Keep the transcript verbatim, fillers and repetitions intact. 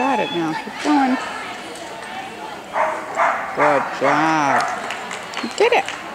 got it now. Keep going. Good job. You did it.